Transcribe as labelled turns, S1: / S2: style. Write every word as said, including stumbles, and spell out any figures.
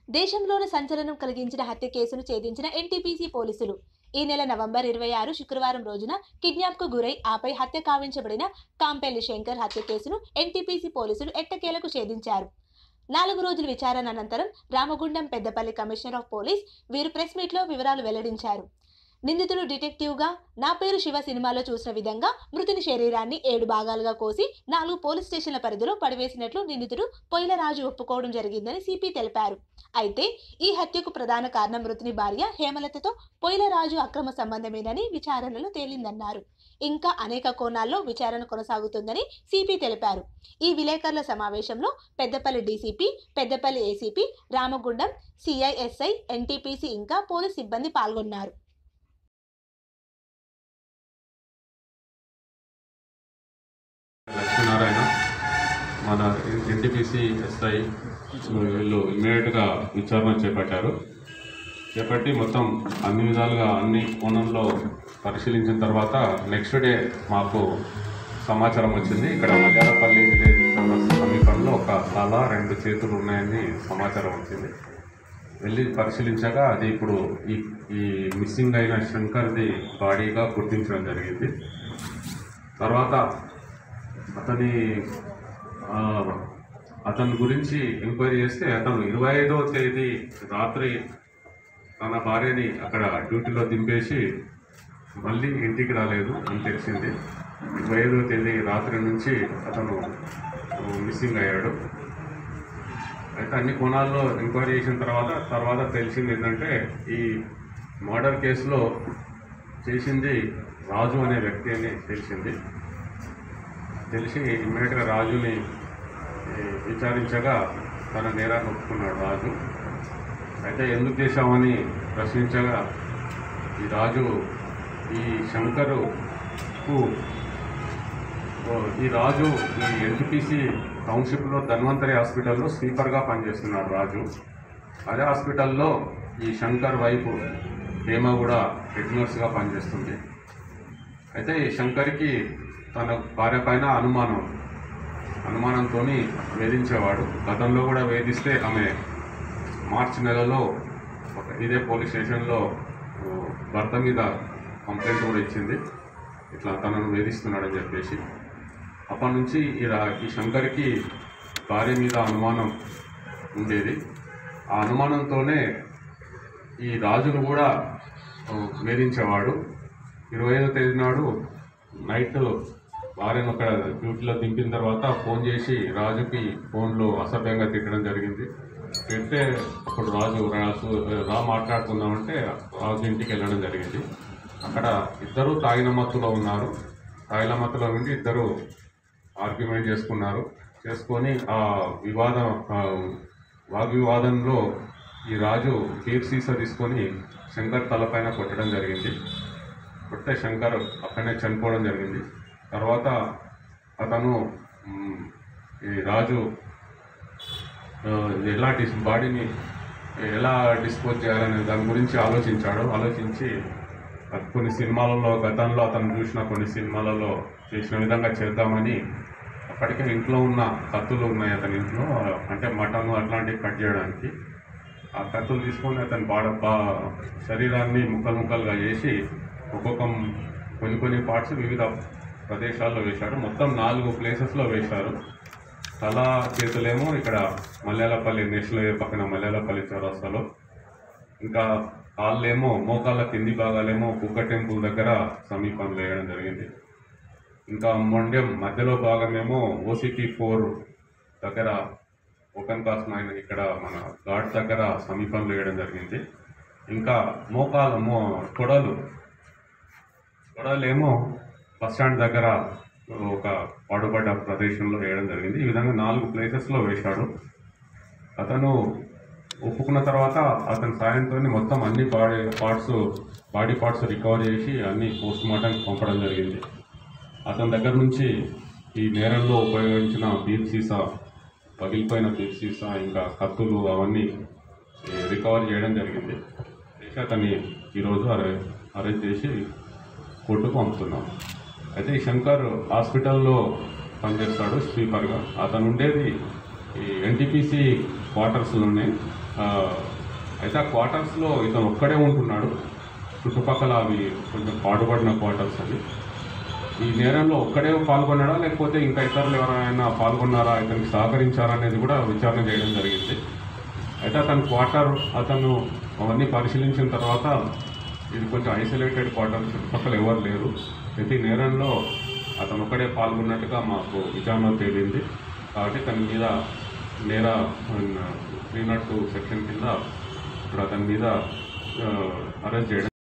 S1: దేశంలోని సంచలనం కలిగించిన హత్య కేసును ఛేదించిన ఎన్టీపీసీ పోలీసులు ఈ నెల నవంబర్ ఇరవై ఆరు శుక్రవారం రోజున కిడ్నాప్ కు గురై ఆపై హత్య కావించబడిన కాంపెల్లి శంకర్ హత్య కేసును ఎన్టీపీసీ పోలీసులు ఎట్టకేలకు ఛేదించారు. నాలుగు రోజుల విచారణ అనంతరం Ramagundam Peddapalli commissioner of police వీరు ప్రెస్ మీట్ లో వివరాలు వెల్లడించారు. నిందితుడు డిటెక్టివ్ గా నా పేరు శివ సినిమాలో చూసిన విధంగా మృతుని శరీరాన్ని ఏడు భాగాలుగా కోసి నాలుగు పోలీస్ స్టేషన్ల పరిధిలో పడివేసినట్లు నిందితుడు పొయ్యిలరాజు ఒప్పుకోవడం జరిగిందని సిపి తెలిపారు. అయితే ఈ హత్యకు ప్రధాన కారణం మృతుని భార్య హేమలతతో పొయ్యిలరాజు అక్రమ సంబంధమేనని విచారణలో తేలిందన్నారు. ఇంకా అనేక కోణాల్లో విచారణ కొనసాగుతుందని సిపి తెలిపారు. ఈ విలేకరుల సమావేశంలో Peddapalli DCP, Peddapalli ACP, Ramagundam CI SI, NTPC ఇంకా పోలీస్ సిబ్బంది పాల్గొన్నారు.
S2: లక్ష్మీనారాయణ మన ఎన్టీపీసీ ఎస్ఐ వీళ్ళు ఇమ్మీడియట్గా విచారణ చేపట్టారు. చేపట్టి మొత్తం అన్ని విధాలుగా అన్ని కోణంలో పరిశీలించిన తర్వాత నెక్స్ట్ డే మాకు సమాచారం వచ్చింది. ఇక్కడ మల్యాలపల్లి విలేజ్ సమీపంలో ఒక తల రెండు చేతులు ఉన్నాయని సమాచారం వచ్చింది. వెళ్ళి పరిశీలించగా అది ఇప్పుడు ఈ ఈ మిస్సింగ్ అయిన శంకర్ది బాడీగా గుర్తించడం జరిగింది. తర్వాత అతని అతని గురించి ఎంక్వైరీ చేస్తే అతను ఇరవై ఐదవ తేదీ రాత్రి తన భార్యని అక్కడ డ్యూటీలో దింపేసి మళ్ళీ ఇంటికి రాలేదు అని తెలిసింది. ఇరవై ఐదవ తేదీ రాత్రి నుంచి అతను మిస్సింగ్ అయ్యాడు. అయితే అన్ని కోణాల్లో ఎంక్వైరీ చేసిన తర్వాత తర్వాత తెలిసింది ఏంటంటే ఈ మర్డర్ కేసులో చేసింది రాజు అనే వ్యక్తి అని తెలిసింది. తెలిసి ఇమ్మీడియట్గా రాజుని విచారించగా తన నేరాన్ని ఒప్పుకున్నాడు రాజు. అయితే ఎందుకు చేశామని ప్రశ్నించగా ఈ రాజు ఈ శంకరుకు ఈ రాజు ఈ ఎన్టీపీసీ టౌన్షిప్లో ధన్వంతరి హాస్పిటల్లో స్వీపర్గా పనిచేస్తున్నాడు రాజు. అదే హాస్పిటల్లో ఈ శంకర్ వైపు హేమ కూడా హెడ్ నర్స్గా పనిచేస్తుంది. అయితే ఈ శంకర్కి తన భార్య పైన అనుమానం అనుమానంతో వేధించేవాడు. గతంలో కూడా వేధిస్తే ఆమె మార్చి నెలలో ఒక ఇదే పోలీస్ స్టేషన్లో భర్త మీద కంప్లైంట్ కూడా ఇచ్చింది, ఇట్లా తనను వేధిస్తున్నాడని చెప్పేసి. అప్పటి నుంచి ఈ ఈ శంకర్కి భార్య మీద అనుమానం ఉండేది. ఆ అనుమానంతోనే ఈ రాజును కూడా వేధించేవాడు. ఇరవై ఐదో తేదీ నాడు నైట్ భార్యను అక్కడ డ్యూటీలో దింపిన తర్వాత ఫోన్ చేసి రాజుకి ఫోన్లో అసభ్యంగా తిట్టడం జరిగింది. తిడితే అప్పుడు రాజు రాజు రా మాట్లాడుకుందామంటే రాజు ఇంటికి వెళ్ళడం జరిగింది. అక్కడ ఇద్దరు తాగిన మత్తులో ఉన్నారు. తాగిన మత్తులో ఉండి ఇద్దరు ఆర్గ్యుమెంట్ చేసుకున్నారు. చేసుకొని ఆ వివాదం వాగ్వివాదంలో ఈ రాజు బీర్ సీసా తీసుకొని శంకర్ తలపైన కొట్టడం జరిగింది. కొట్టే శంకర్ అక్కడనే చనిపోవడం జరిగింది. తర్వాత అతను ఈ రాజు ఎలా డిస్ బాడీని ఎలా డిస్పోజ్ చేయాలనే దాని గురించి ఆలోచించాడు. ఆలోచించి కొన్ని సినిమాలలో గతంలో అతను చూసిన కొన్ని సినిమాలలో చేసిన విధంగా చేద్దామని అప్పటికే ఇంట్లో ఉన్న కత్తులు ఉన్నాయి అతని ఇంట్లో, అంటే మటన్ అట్లాంటివి కట్ చేయడానికి. ఆ కత్తులు తీసుకొని అతని బాడ శరీరాన్ని ముక్కలు ముక్కలుగా చేసి ఒక్కొక్క కొన్ని కొన్ని పార్ట్స్ వివిధ ప్రదేశాల్లో వేశాడు. మొత్తం నాలుగు ప్లేసెస్లో వేశారు. తల చేతులేమో ఇక్కడ మల్యాలపల్లి నేషనల్ హైవే పక్కన మల్యాలపల్లి చౌరస్తాలో, ఇంకా కాళ్ళేమో మోకాళ్ళ కింది భాగాలేమో కుక్క టెంపుల్ దగ్గర సమీపంలో వేయడం జరిగింది. ఇంకా మొండెం మధ్యలో భాగమేమో ఓసిపి ఫోర్ దగ్గర ఓపెన్ కాస్ట్ నైన్ ఇక్కడ మన ఘాట్ దగ్గర సమీపంలో వేయడం జరిగింది. ఇంకా మోకాళ్ళ మో తొడలు తొడలేమో బస్ స్టాండ్ దగ్గర ఒక పాడుపడ్డ ప్రదేశంలో వేయడం జరిగింది. ఈ విధంగా నాలుగు ప్లేసెస్లో వేశాడు. అతను ఒప్పుకున్న తర్వాత అతని సాయంతో మొత్తం అన్ని body parts body parts recover చేసి అన్ని పోస్ట్ మార్టంకి పంపడం జరిగింది. అతని దగ్గర నుంచి ఈ నేరంలో ఉపయోగించిన బీర్ సీసా, పగిలిపోయిన బీర్ సీసా, ఇంకా కత్తులు అవన్నీ రికవర్ చేయడం జరిగింది. చేసి అతన్ని ఈరోజు అరె అరెస్ట్ చేసి కోర్టుకు పంపుతున్నాం. అయితే ఈ శంకర్ హాస్పిటల్లో పనిచేస్తాడు స్వీపర్గా. అతను ఉండేది ఈ ఎన్టీపీసీ క్వార్టర్స్లోనే. అయితే ఆ క్వార్టర్స్లో ఇతను ఒక్కడే ఉంటున్నాడు. చుట్టుపక్కల అవి కొంచెం పాడుపడిన క్వార్టర్స్ అని. ఈ నేరంలో ఒక్కడే పాల్గొన్నాడా లేకపోతే ఇంకా ఇతరులు ఎవరైనా పాల్గొన్నారా, ఇతనికి సహకరించారా అనేది కూడా విచారణ చేయడం జరిగింది. అయితే అతను క్వార్టర్ అతను అవన్నీ పరిశీలించిన తర్వాత ఇది కొంచెం ఐసోలేటెడ్ క్వార్టర్, చుట్టుపక్కల ఎవరు లేరు. ప్రతి నేరంలో అతను ఒక్కడే పాల్గొన్నట్టుగా మాకు విచారణలో తేలింది. కాబట్టి తన మీద నేర త్రీ నాట్ టూ సెక్షన్ కింద ఇప్పుడు అతని మీద అరెస్ట్ చేయడం